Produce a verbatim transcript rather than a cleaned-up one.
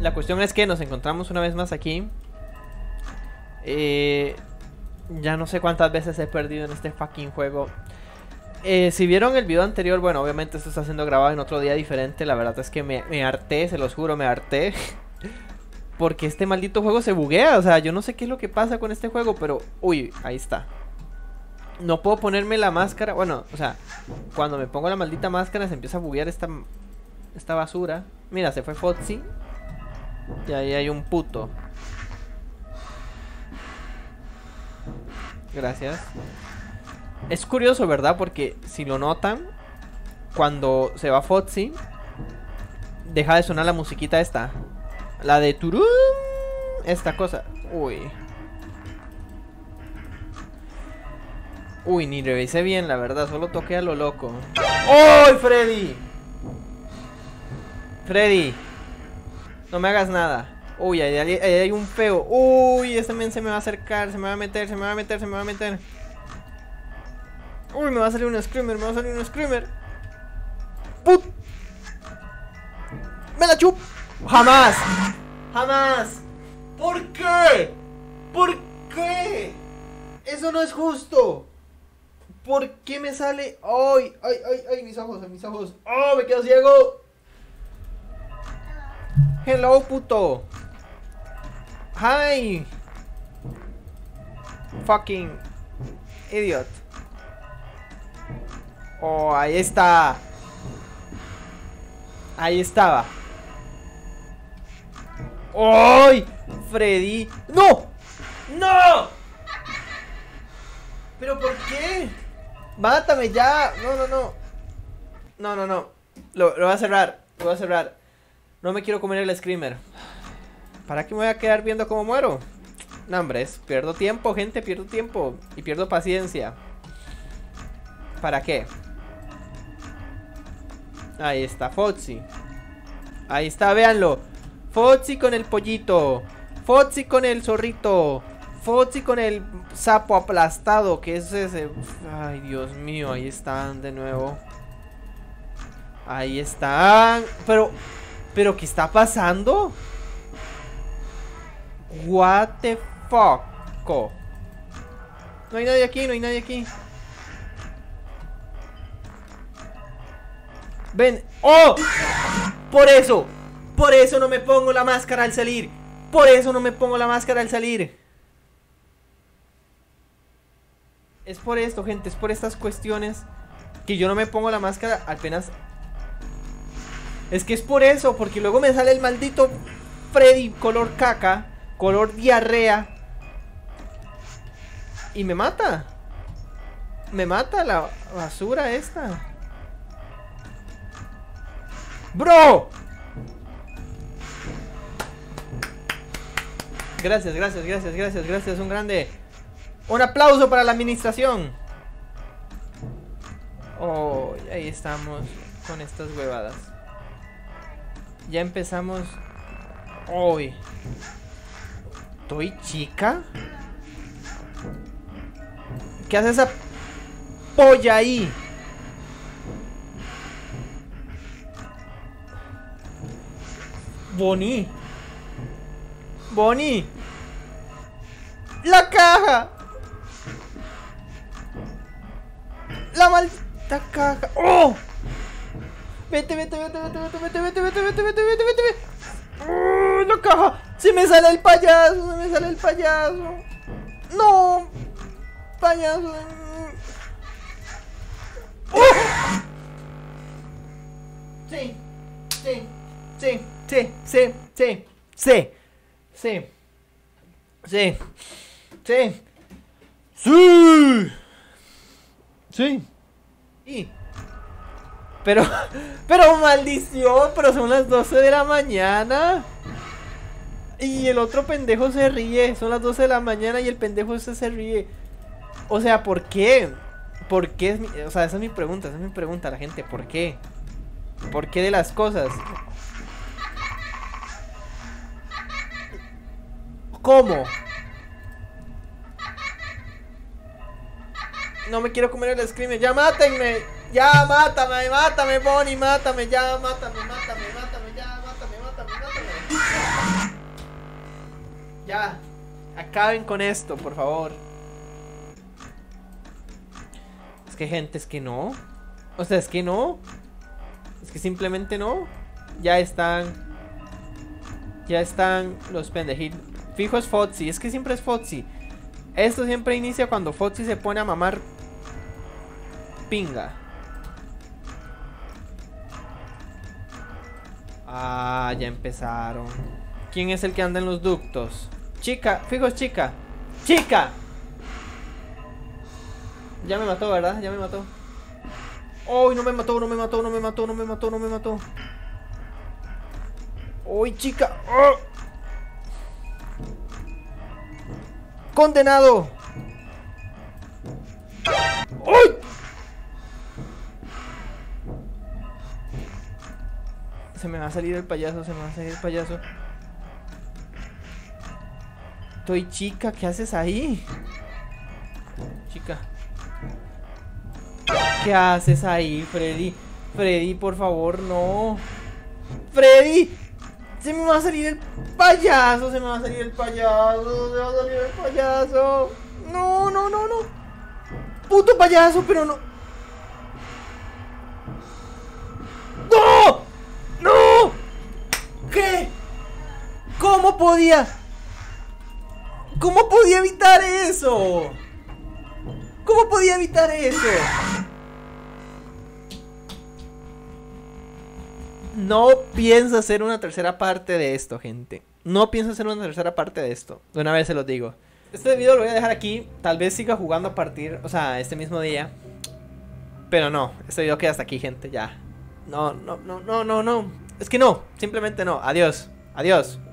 La cuestión es que nos encontramos una vez más aquí. Eh, ya no sé cuántas veces he perdido en este fucking juego. Eh, si vieron el video anterior, bueno, obviamente esto está siendo grabado en otro día diferente. La verdad es que me, me harté, se los juro, me harté. Porque este maldito juego se buguea. O sea, yo no sé qué es lo que pasa con este juego, pero... Uy, ahí está. No puedo ponerme la máscara. Bueno, o sea, cuando me pongo la maldita máscara se empieza a buguear esta, esta basura. Mira, se fue Foxy. Y ahí hay un puto. Gracias. Es curioso, ¿verdad? Porque si lo notan, cuando se va Foxy, deja de sonar la musiquita esta. La de Turún. Esta cosa. Uy. Uy, ni revisé bien, la verdad. Solo toqué a lo loco. ¡Oh, Freddy! Freddy, no me hagas nada. Uy, ahí hay, ahí hay un feo. Uy, este men se me va a acercar. Se me va a meter, se me va a meter, se me va a meter. Uy, me va a salir un screamer, me va a salir un screamer. ¡Put! ¡Me la chup! ¡Jamás! ¡Jamás! ¿Por qué? ¿Por qué? Eso no es justo. ¿Por qué me sale? ¡Ay! ¡Ay, ay, ay! Mis ojos, mis ojos. ¡Oh, me quedo ciego! Hello, puto. Hi. Fucking idiot. Oh, ahí está. Ahí estaba. ¡Ay! Freddy. ¡No! ¡No! ¿Pero por qué? Mátame ya. No, no, no. No, no, no. Lo, lo voy a cerrar. Lo voy a cerrar. No me quiero comer el screamer. ¿Para qué me voy a quedar viendo cómo muero? No, hombre, es, pierdo tiempo, gente, pierdo tiempo. Y pierdo paciencia. ¿Para qué? Ahí está, Foxy. Ahí está, véanlo. Foxy con el pollito. Foxy con el zorrito. Foxy con el sapo aplastado. Que es ese. Ay, Dios mío, ahí están de nuevo. Ahí están. Pero... ¿Pero qué está pasando? What the fuck? No hay nadie aquí, no hay nadie aquí. Ven. ¡Oh! Por eso. Por eso no me pongo la máscara al salir. Por eso no me pongo la máscara al salir. Es por esto, gente. Es por estas cuestiones que yo no me pongo la máscara apenas... Es que es por eso, porque luego me sale el maldito Freddy color caca, color diarrea. Y me mata. Me mata la basura esta. ¡Bro! Gracias, gracias, gracias, gracias, gracias, un grande. Un aplauso para la administración. Oh, ahí estamos con estas huevadas. Ya empezamos. Hoy. ¿Estoy chica? ¿Qué hace esa polla ahí? Bonnie. Bonnie. La caja. La maldita caja. ¡Oh! Vete, vete, vete, vete, vete, vete, vete, vete, vete, vete, vete, vete, vete. ¡Oh, la caja! ¡Se me sale el payaso! ¡Se me sale el payaso! ¡No! ¡Payaso! ¡Oh! Sí, sí, sí, sí, sí, sí, sí, sí, sí, sí, sí, sí, sí. Pero, pero maldición, pero son las doce de la mañana. Y el otro pendejo se ríe. Son las doce de la mañana y el pendejo ese se ríe. O sea, ¿por qué? ¿Por qué? Es mi, o sea, esa es mi pregunta, esa es mi pregunta a la gente. ¿Por qué? ¿Por qué de las cosas? ¿Cómo? No me quiero comer el screamer. ¡Ya mátenme! ¡Ya mátame! ¡Mátame, Bonnie! ¡Mátame! ¡Ya mátame! ¡Mátame! ¡Mátame! ¡Ya mátame! ¡Mátame! ¡Mátame! Ya. Acaben con esto, por favor. Es que, gente, es que no. O sea, es que no. Es que simplemente no. Ya están. Ya están los pendejitos. Fijo es Fotsi. Es que siempre es Fotsi. Esto siempre inicia cuando Fotsi se pone a mamar pinga. Ah, ya empezaron. ¿Quién es el que anda en los ductos? Chica, fijo es chica. ¡Chica! Ya me mató, ¿verdad? Ya me mató. ¡Uy, no me mató, no me mató, no me mató, no me mató, no me mató! ¡Uy, chica! ¡Oh! ¡Condenado! ¡Uy! Se me va a salir el payaso, se me va a salir el payaso. Estoy chica, ¿qué haces ahí? Chica. ¿Qué haces ahí, Freddy? Freddy, por favor, no. ¡Freddy! Se me va a salir el payaso, se me va a salir el payaso, se me va a salir el payaso. No, no, no, no. Puto payaso, pero no. ¡No! ¡No! ¿Qué? ¿Cómo podía? ¿Cómo podía evitar eso? ¿Cómo podía evitar eso? No pienso hacer una tercera parte de esto, gente. No pienso hacer una tercera parte de esto. De una vez se los digo. Este video lo voy a dejar aquí. Tal vez siga jugando a partir, o sea, este mismo día. Pero no, este video queda hasta aquí, gente, ya. No, no, no, no, no, no. Es que no, simplemente no. Adiós, adiós.